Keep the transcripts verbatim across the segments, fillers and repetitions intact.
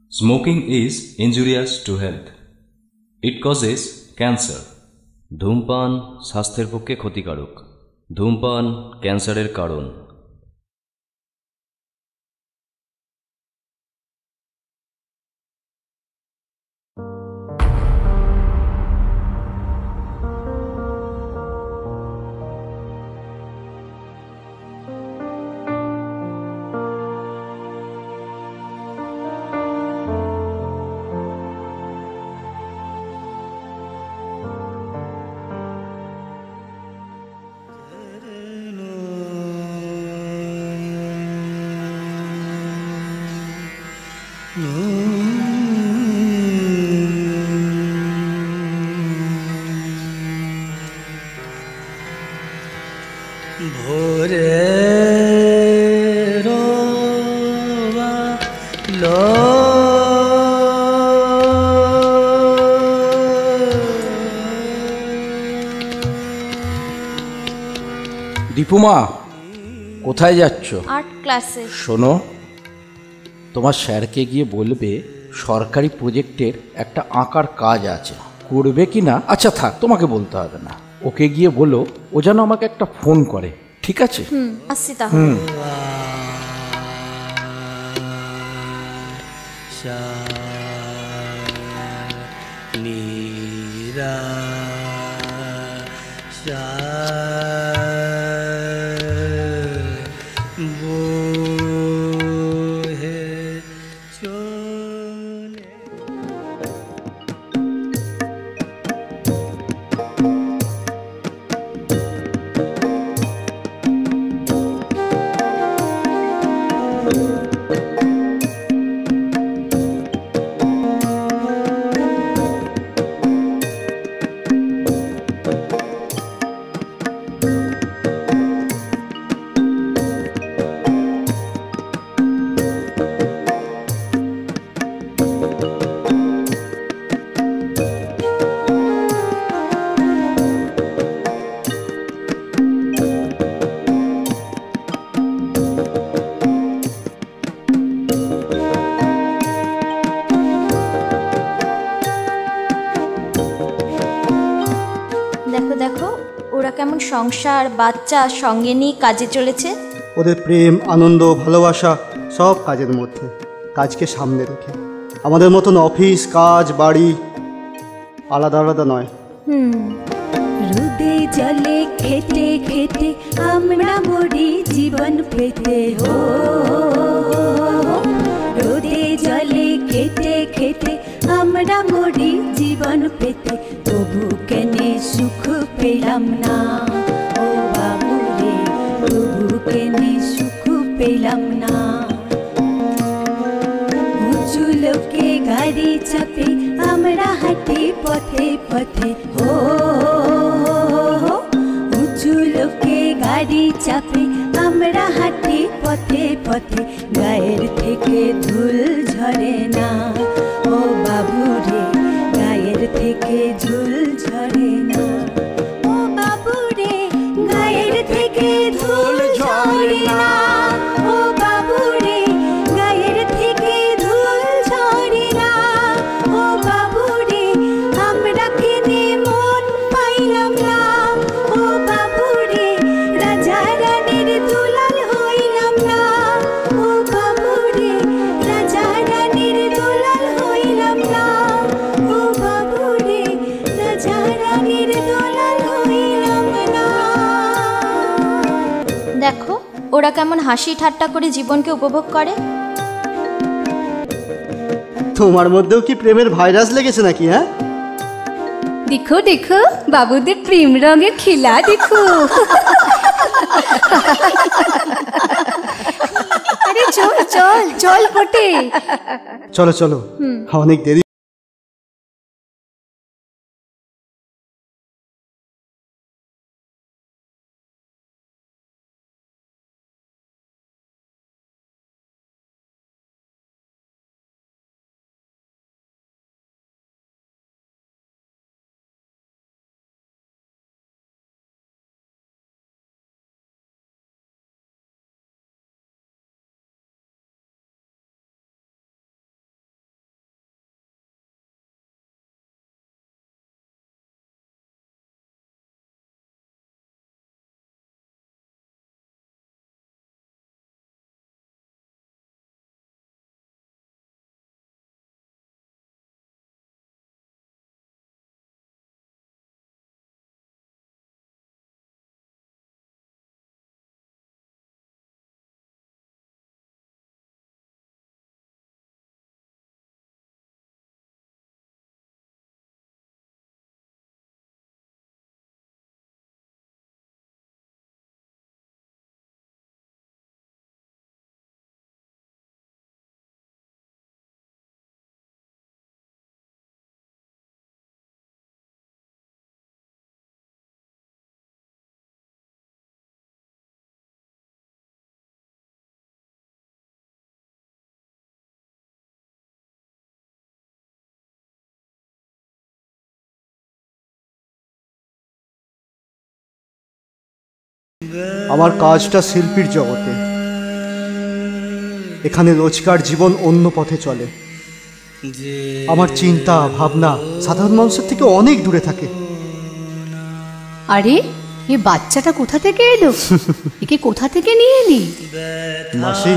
Smoking is injurious to health. It causes cancer. ধূমপান স্বাস্থ্যের পক্ষে ক্ষতিকারক। ধূমপান ক্যান্সারের কারণ। দীপুমা, কোথায় যাচ্ছ? আর্ট ক্লাসে। শোনো, তোমার স্যারকে গিয়ে বলবে সরকারি প্রজেক্টের একটা আঁকার কাজ আছে, করবে কি না। আচ্ছা থাক, তোমাকে বলতে হবে না। ওকে গিয়ে বলো ও যেন আমাকে একটা ফোন করে, ঠিক আছে? হুম, আসছি তাহলে। দেখো দেখো ওরা কেমন সংসার বাচ্চা সঙ্গে নিয়ে কাজে চলেছে। ওদের প্রেম আনন্দ ভালোবাসা সব কাজের মধ্যে, কাজকে সামনে রেখে। আমাদের মতন অফিস কাজ বাড়ি আলাদা আলাদা নয়। হুম, রোদে জলে খেটে খেটে আমরা মরি জীবন পেতে হো। রোদে জলে খেটে খেটে আমরা মরি জীবন পেতে, তবু কেনে সুখ পেলাম না ও বাবু রে, তবু কেনে সুখ পেলাম না। উঁচু লোকে গাড়ি চাপে আমরা হাঁটি পথে পথে হো। উঁচু লোকে গাড়ি চাপে আমরা হাঁটি পথে পথে, গায়ের থেকে ধুল ঝরে না ও বাবু রে, গায়ের থেকে ধুল ঝরে না ও বাবু রে, গায়ের থেকে ধুল ঝরে না ও বাবু রে, গায়ের থেকে ধুল ঝরে না ও বাবু রে। আমরা কেনে মন পাইলাম না ও বাবু রে, রাজা রানীর দুলাল হইলাম না ও বাবু রে, রাজা রানীর দুলাল হইলাম না ও বাবু রে, রাজা রানীর দুলাল হইলাম না। দেখো ওরা কেমন হাসি ঠাট্টা করে জীবনকে উপভোগ করে। তোমার মধ্যেও কি প্রেমের ভাইরাস লেগেছে নাকি? হ্যাঁ, দেখো দেখো বাবুদের প্রেম রঙের খেলা দেখো। আরে চল চল চল পটে, চলো চলো, অনেক দেরি। আমার কাজটা শিল্পীর জগতে। এখানে রোজকার জীবন অন্য পথে চলে। আমার চিন্তা ভাবনা সাধারণ মানুষের থেকে অনেক দূরে থাকে। আরে এ বাচ্চাটা কোথা থেকে এলো? একে কোথা থেকে নিয়ে এলি? মাসি,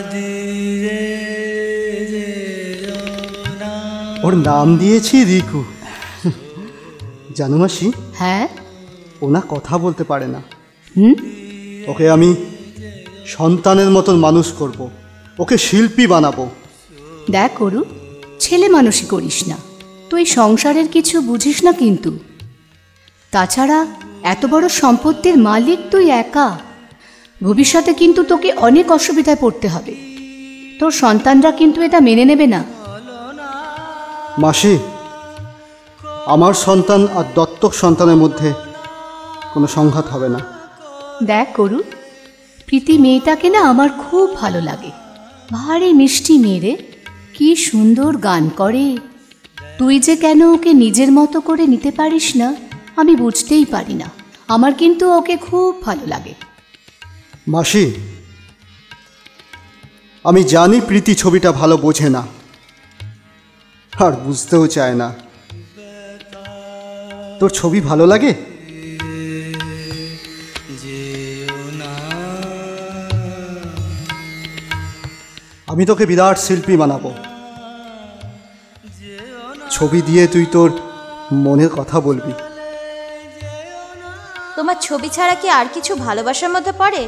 ওর নাম দিয়েছি রিকু। জানো মাসি, হ্যাঁ, ও না কথা বলতে পারে না। হুম, ওকে আমি সন্তানের মতন মানুষ করব, ওকে শিল্পী বানাবো। দেখ করু, ছেলে মানুষই করিস না, তুই সংসারের কিছু বুঝিস না কিন্তু। তাছাড়া এত বড় সম্পত্তির মালিক তুই একা, ভবিষ্যতে কিন্তু তোকে অনেক অসুবিধায় পড়তে হবে। তোর সন্তানরা কিন্তু এটা মেনে নেবে না। মাসি, আমার সন্তান আর দত্তক সন্তানের মধ্যে কোনো সংঘাত হবে না। দেখ করু, প্রীতি মেয়েটাকে না আমার খুব ভালো লাগে। ভারী মিষ্টি মেয়ে, কি সুন্দর গান করে। তুই যে কেন ওকে নিজের মতো করে নিতে পারিস না আমি বুঝতেই পারি না। আমার কিন্তু ওকে খুব ভালো লাগে। মাসি, আমি জানি প্রীতি ছবিটা ভালো বোঝে না, আর বুঝতেও চায় না। তোর ছবি ভালো লাগে? আমি তোকে বিরাট শিল্পী বানাবো। ছবি দিয়ে তুই তোর মনের কথা বলবি। তোমার ছবি ছাড়া কি আর কিছু ভালোবাসার মধ্যে পড়ে?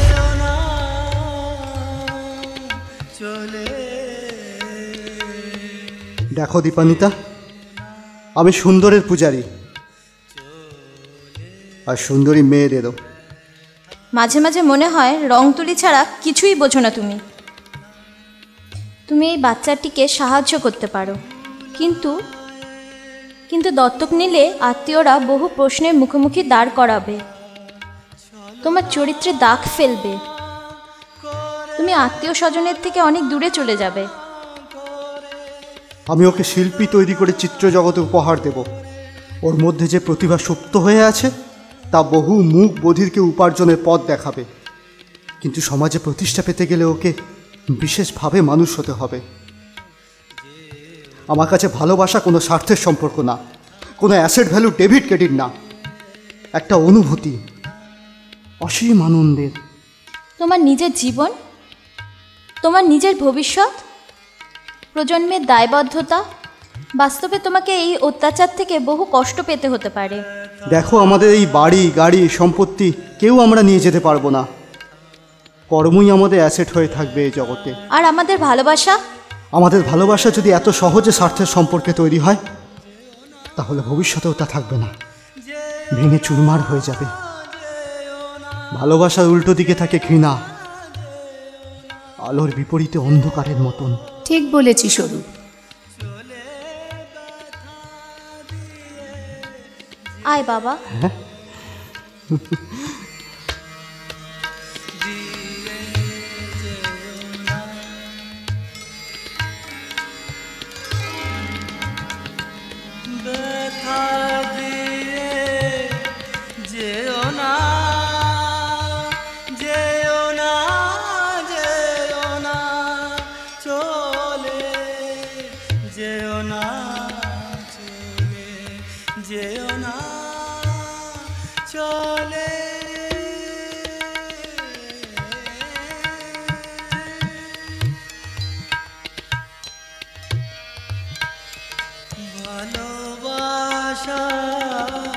দেখো দীপান্বিতা, আমি সুন্দরের পূজারী, আর সুন্দরী মেয়েদেরও। মাঝে মাঝে মনে হয় রং তুলি ছাড়া কিছুই বোঝো না তুমি। তুমি এই বাচ্চাটিকে সাহায্য করতে পারো, কিন্তু কিন্তু দত্তক নিলে আত্মীয়রা বহু প্রশ্নের মুখোমুখি দাঁড় করাবে, তোমার চরিত্রে দাগ ফেলবে, তুমি আত্মীয় স্বজনের থেকে অনেক দূরে চলে যাবে। আমি ওকে শিল্পী তৈরি করে চিত্র জগতে উপহার দেব। ওর মধ্যে যে প্রতিভা সুপ্ত হয়ে আছে তা বহু মুখ বধিরকে উপার্জনের পথ দেখাবে। কিন্তু সমাজে প্রতিষ্ঠা পেতে গেলে ওকে বিশেষভাবে মানুষ হতে হবে। আমার কাছে ভালোবাসা কোনো স্বার্থের সম্পর্ক না, কোনো অ্যাসেট ভ্যালু ডেবিট ক্রেডিট না, একটা অনুভূতি, অসীম আনন্দের। তোমার নিজের জীবন, তোমার নিজের ভবিষ্যৎ, প্রজন্মের দায়বদ্ধতা, বাস্তবে তোমাকে এই অত্যাচার থেকে বহু কষ্ট পেতে হতে পারে। দেখো, আমাদের এই বাড়ি গাড়ি সম্পত্তি কেউ আমরা নিয়ে যেতে পারবো না। কর্মই আমাদের অ্যাসেট হয়ে থাকবে এই জগতে। আর আমাদের ভালোবাসা, আমাদের ভালোবাসা যদি এত সহজে স্বার্থের সম্পর্কে তৈরি হয়, তাহলে ভবিষ্যতেও তা থাকবে না, ভেঙে চুরমার হয়ে যাবে। ভালোবাসার উল্টো দিকে থাকে ঘৃণা, আলোর বিপরীতে অন্ধকারের মতন। ঠিক বলেছি সরু। আয় বাবা। ভালোবাসা